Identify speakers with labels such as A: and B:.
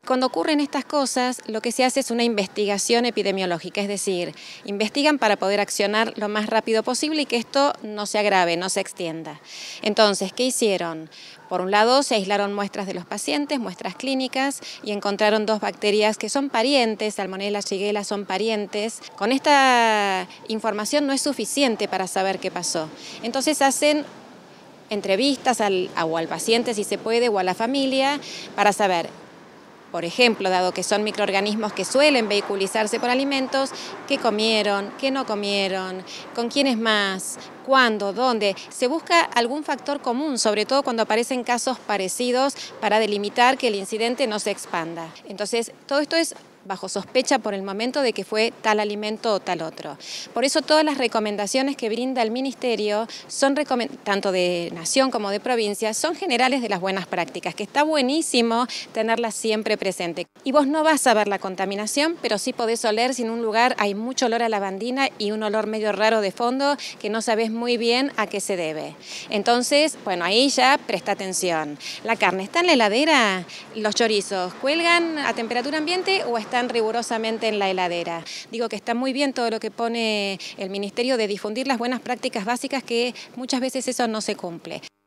A: Cuando ocurren estas cosas, lo que se hace es una investigación epidemiológica, es decir, investigan para poder accionar lo más rápido posible y que esto no se agrave, no se extienda. Entonces, ¿qué hicieron? Por un lado, se aislaron muestras de los pacientes, muestras clínicas, y encontraron 2 bacterias que son parientes, Salmonella, Shigella son parientes. Con esta información no es suficiente para saber qué pasó. Entonces hacen entrevistas al paciente, si se puede, o a la familia, para saber, por ejemplo, dado que son microorganismos que suelen vehiculizarse por alimentos, qué comieron, qué no comieron, con quiénes más, cuándo, dónde. Se busca algún factor común, sobre todo cuando aparecen casos parecidos, para delimitar que el incidente no se expanda. Entonces, todo esto es bajo sospecha por el momento de que fue tal alimento o tal otro. Por eso todas las recomendaciones que brinda el Ministerio, son tanto de nación como de provincia, son generales de las buenas prácticas, que está buenísimo tenerlas siempre presente. Y vos no vas a ver la contaminación, pero sí podés oler si en un lugar hay mucho olor a lavandina y un olor medio raro de fondo que no sabés muy bien a qué se debe. Entonces, bueno, ahí ya presta atención. La carne está en la heladera, los chorizos, ¿cuelgan a temperatura ambiente o están rigurosamente en la heladera? Digo que está muy bien todo lo que pone el Ministerio de difundir las buenas prácticas básicas, que muchas veces eso no se cumple.